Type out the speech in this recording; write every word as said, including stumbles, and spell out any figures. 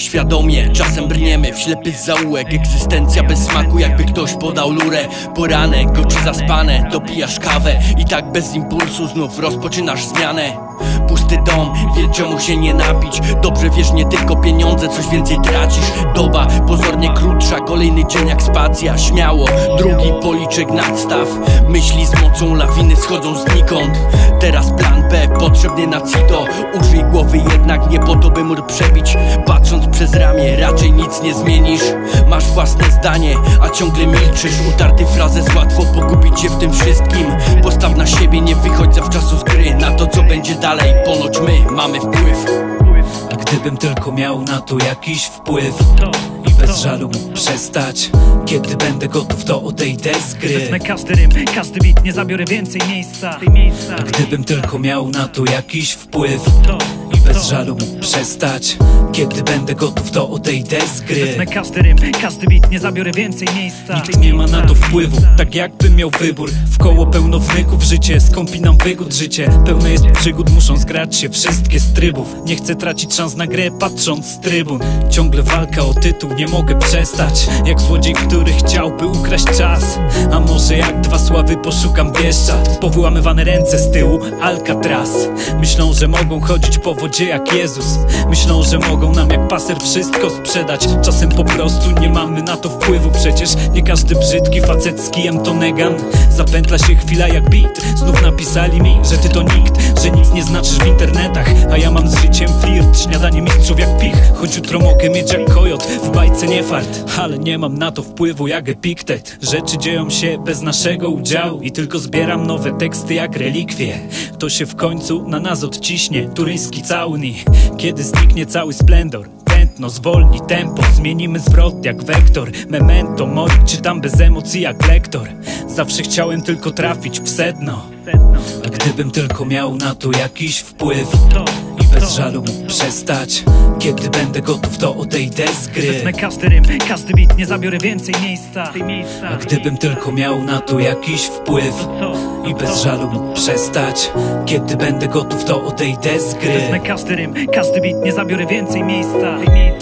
świadomie. Czasem brniemy w ślepy zaułek, egzystencja bez smaku, jakby ktoś podał lurę. Poranek, oczy zaspane, dopijasz kawę i tak bez impulsu znów rozpoczynasz zmianę. Pusty dom, wie czemu się nie napić. Dobrze wiesz, nie tylko pieniądze, coś więcej tracisz. Doba pozornie krótsza, kolejny dzień jak spacja. Śmiało, drugi policzek nadstaw. Myśli z mocą lawiny schodzą znikąd. Teraz plan B, potrzebny na CITO. Użyj głowy jednak nie po to, by mur przebić. Patrząc przez ramię, raczej nic nie zmienisz. Masz własne zdanie, a ciągle milczysz. Utarty frazes, łatwo pogubić się w tym wszystkim. Postaw na siebie, nie wychodź zawczasu z gry. Na to co będzie dalej, ponoć my mamy wpływ. A gdybym tylko miał na to jakiś wpływ i bez żalu mógł przestać, kiedy będę gotów, to odejdę z gry. Wezmę każdy rym, każdy beat, nie zabiorę więcej miejsca. A gdybym tylko miał na to jakiś wpływ i bez żalu mógł przestać, kiedy będę gotów, to odejdę z gry. Wezmę każdy rym, każdy beat, nie zabiorę więcej miejsca. Nikt nie ma na to wpływu, tak jakbym miał wybór. W koło pełno wnyków, życie skąpi nam wygód. Życie pełne jest przygód, muszą zgrać się wszystkie z trybów. Nie chcę tracić szans na grę, patrząc z trybun. Ciągle walka o tytuł, nie mogę przestać. Jak złodziej, który chciałby ukraść czas. A może jak dwa sławy poszukam wieszcza. Powyłamywane ręce z tyłu, Alcatraz. Myślą, że mogą chodzić po wodzie jak Jezus. Myślą, że mogą nam jak paser wszystko sprzedać. Czasem po prostu nie mamy na to wpływu. Przecież nie każdy brzydki facet z kijem to negan. Zapętla się chwila jak beat. Znów napisali mi, że ty to nikt, że nic nie znaczysz w internetach. A ja mam z życiem flirt, śniadanie mistrzów jak pich. Choć jutro mogę mieć jak kojot, w bajce nie fart, ale nie mam na to wpływu jak Epiktet. Rzeczy dzieją się bez naszego udziału i tylko zbieram nowe teksty jak relikwie. To się w końcu na nas odciśnie, turyjski całuni. Kiedy zniknie cały splendor, tętno zwolni tempo, zmienimy zwrot jak wektor. Memento mori, czytam bez emocji jak lektor. Zawsze chciałem tylko trafić w sedno. A gdybym tylko miał na to jakiś wpływ i bez żalu mógł przestać, kiedy będę gotów, to odejdę z gry. Wezmę każdy rym, każdy beat, nie zabiorę więcej miejsca. A gdybym tylko miał na to jakiś wpływ i bez żalu mógł przestać, kiedy będę gotów, to odejdę z gry. Wezmę każdy rym, każdy beat, nie zabiorę więcej miejsca.